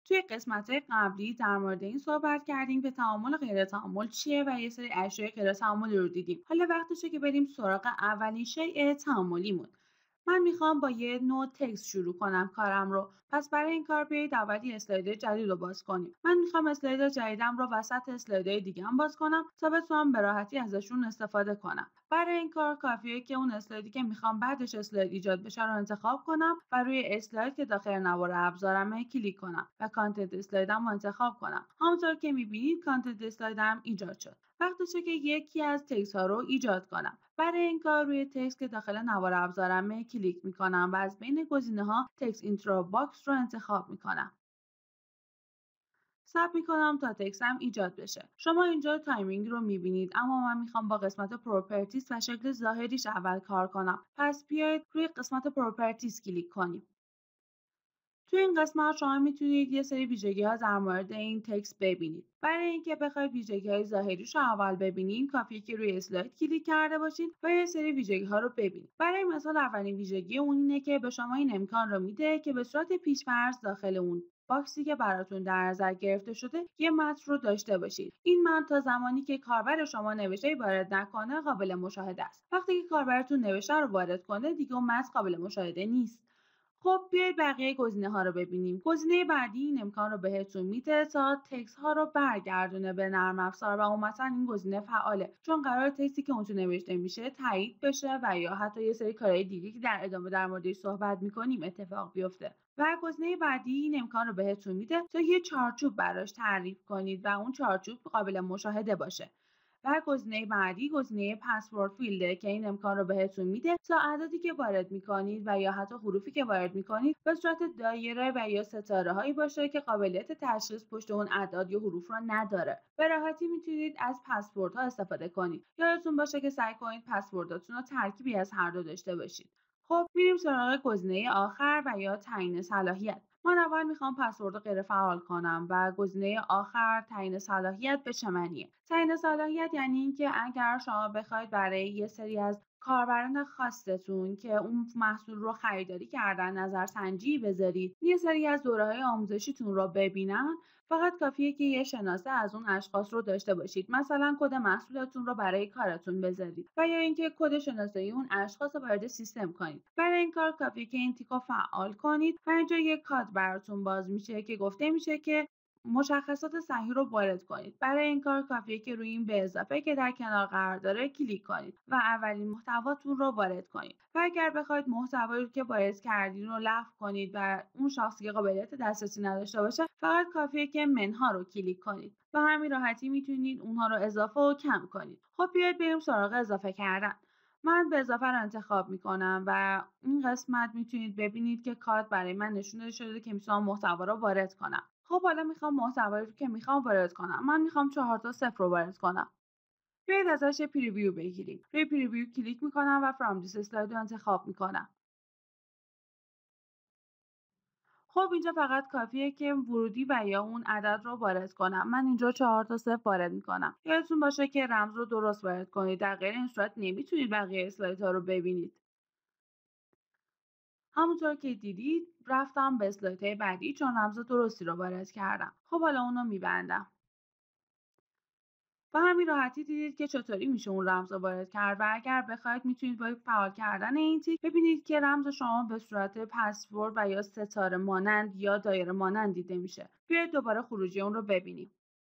توی قسمت‌های قبلی در مورد این صحبت کردیم که تعامل و غیر تعامل چیه و یه سری اشیاء غیر تعاملی رو دیدیم. حالا وقتشه که بریم سراغ اولین شیء تعاملیمون. من میخوام با یه نوع تکست شروع کنم کارم رو. پس برای این کار بیایید اول یه اسلاید جدید رو باز کنیم. من میخوام اسلاید جدیدم رو وسط اسلایدهای دیگه‌ام باز کنم تا بتونم به راحتی ازشون استفاده کنم. برای این کار کافیه که اون اسلایدی که میخوام بعدش اسلاید ایجاد بشه رو انتخاب کنم و روی اسلاید که داخل نوار ابزارمه کلیک کنم و کانتنت اسلایدم رو انتخاب کنم. همونطور که میبینید کانتنت اسلایدم ایجاد شد. وقتشه که یکی از تکست ها رو ایجاد کنم. برای این کار روی تکست که داخل نوار ابزارمه کلیک میکنم و از بین گزینه ها تکست اینترو باکس رو انتخاب میکنم. صبر میکنم تا تکستم ایجاد بشه. شما اینجا تایمینگ رو میبینید، اما من میخوام با قسمت پروپرتیز و شکل ظاهریش اول کار کنم. پس بیایید روی قسمت پروپرتیز کلیک کنیم. توی این قسمت شما میتونید یه سری ویژگی‌ها در مورد این تکست ببینید. برای اینکه بخواید ویژگی‌های ظاهریش رو اول ببینید، کافیه که روی اسلاید کلیک کرده باشید و یه سری ویژگی‌ها رو ببینید. برای مثال اولین ویژگی اون اینه که به شما این امکان رو میده که به صورت پیش‌فرض داخل اون باکسی که براتون در نظر گرفته شده یه متن رو داشته باشید. این متن تا زمانی که کاربر شما نوشته وارد نکنه قابل مشاهده است. وقتی که کاربرتون نوشته رو وارد کنه دیگه اون متن قابل مشاهده نیست. خب بیایید بقیه گزینه ها رو ببینیم. گزینه بعدی این امکان رو بهتون میده تا تکست ها رو برگردونه به نرم افزار و عموما این گزینه فعاله، چون قرار تکستی که اونجا نوشته میشه تایید بشه و یا حتی یه سری کارهای دیگه که در ادامه در موردش صحبت میکنیم اتفاق بیفته. و گزینه بعدی این امکان رو بهتون میده تا یه چارچوب براش تعریف کنید و اون چارچوب قابل مشاهده باشه. و گزینه بعدی گزینه پسورد فیلده که این امکان رو بهتون میده تا اعدادی که وارد میکنید و یا حتی حروفی که وارد میکنید به صورت دایره و یا ستاره هایی باشه که قابلیت تشخیص پشت اون اعداد یا حروف رو نداره. به راحتی میتونید از پسوردها استفاده کنید. یادتون باشه که سعی کنید پسورداتون رو ترکیبی از هر دو داشته باشید. خب میریم سراغ گزینه آخر و یا تعیین صلاحیت. من اول میخوام پسورد غیر فعال کنم و گزینه آخر تعیین صلاحیت به چه معنیه؟ تعیین صلاحیت یعنی اینکه اگر شما بخواید برای یه سری از کاربران خاصتون که اون محصول رو خریداری کردن نظرسنجی بذارید، یه سری از دوره‌های آموزشیتون رو ببینن، فقط کافیه که یه شناسه از اون اشخاص رو داشته باشید. مثلا کد محصولتون رو برای کارتون بذارید و یا اینکه کد شناسایی اون اشخاص رو وارد سیستم کنید. برای این کار کافیه که این تیک رو فعال کنید و اینجا یک کاد براتون باز میشه که گفته میشه که مشخصات صحیح رو وارد کنید. برای این کار کافیه که روی این به اضافه که در کنار قرار داره کلیک کنید و اولین محتواتون رو وارد کنید. و اگر بخواید محتوایی که وارد کردین رو لغو کنید و اون شخصی که قابلیت دسترسی نداشته باشه، فقط کافیه که منها رو کلیک کنید. به همین راحتی میتونید اونها رو اضافه و کم کنید. خب بیاید بریم سراغ اضافه کردن. من به اضافه رو انتخاب میکنم و این قسمت میتونید ببینید که کاد برای من نشون داده شده که میتونم محتوا رو وارد کنم. خب حالا میخوام محتوایی رو که میخوام وارد کنم. من میخوام 4 تا صفر رو وارد کنم. بیاید ازش پریویو بگیریم. روی پریویو کلیک میکنم و فرام دیس اسلاید رو انتخاب میکنم. خب اینجا فقط کافیه که ورودی و یا اون عدد رو وارد کنم. من اینجا 4 تا صفر وارد میکنم. یادتون باشه که رمز رو درست وارد کنید. در غیر این صورت نمیتونید بقیه اسلایدها رو ببینید. همونطور که دیدید رفتم به اسلایدهای بعدی چون رمز درستی رو وارد کردم. خب حالا اونو میبندم. با همین راحتی دیدید که چطوری میشه اون رمز رو وارد کرد و اگر بخواید میتونید با فعال کردن این تیک ببینید که رمز شما به صورت پسورد و یا ستاره مانند یا دایره مانند دیده میشه. بیاید دوباره خروجی اون رو ببینیم.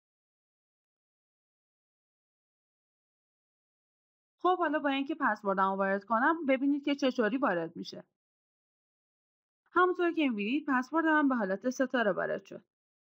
خب حالا با اینکه پسوردم رو وارد کنم ببینید که چطوری وارد میشه. همونطور که میبینید پسورد من به حالت ستاره وارد شد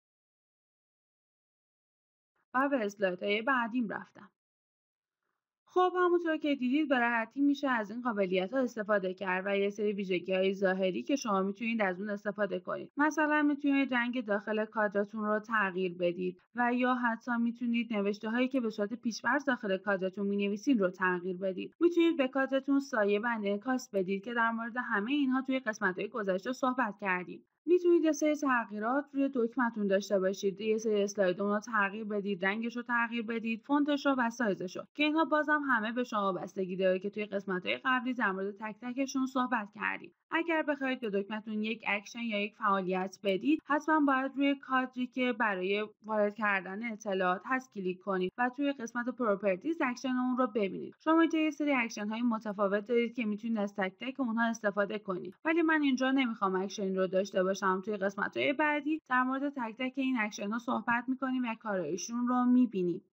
و به اسلایدهای بعدیم رفتم. خب همونطور که دیدید به راحتی میشه از این قابلیت‌ها استفاده کرد و یه سری ویژگی‌های ظاهری که شما میتونید از اون استفاده کنید. مثلا میتونید رنگ داخل کادرتون رو تغییر بدید و یا حتی میتونید نوشته‌هایی که به صورت پیش‌فرض داخل کادرتون می‌نویسین رو تغییر بدید. میتونید به کادرتون سایه و انعکاس بدید که در مورد همه اینها توی قسمت‌های گذشته صحبت کردیم. میتونید یه سری تغییرات روی دکمه‌تون داشته باشید. یه سری اسلاید رو تغییر بدید، رنگش رو تغییر بدید، فونتش رو و سایزش رو. که اینها بازم همه به شما بستگی داره که توی قسمت‌های قبلی در مورد تک تکشون صحبت کردیم. اگر بخواید به دکمه‌تون یک اکشن یا یک فعالیت بدید، حتما باید روی کادری که برای وارد کردن اطلاعات هست کلیک کنید و توی قسمت پروپرتیز اکشن اون رو ببینید. شما اینجا یه سری اکشن های متفاوت دارید که میتونید از تک تک اونها استفاده کنید. ولی من اینجا نمیخوام اکشن رو داشته باشم. توی قسمت های بعدی در مورد تک تک این اکشن ها صحبت میکنیم و کارایشون رو میبینیم.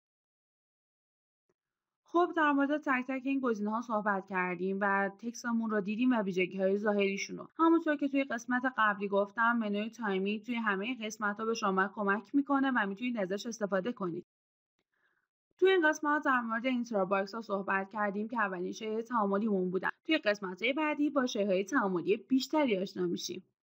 خب در مورد تک تک این گزینه‌ها صحبت کردیم و تکستمون رو دیدیم و ویژگی‌های ظاهریشون رو. همونطور که توی قسمت قبلی گفتم منوی تایمینگ توی همه قسمت‌ها به شما کمک میکنه و میتونید ازش استفاده کنید. توی این قسمت در مورد اینتراباکس ها صحبت کردیم که اولین شیء تعاملیمون بودن. توی قسمت‌های بعدی با شیءهای تعاملی بیشتری آشنا میشیم.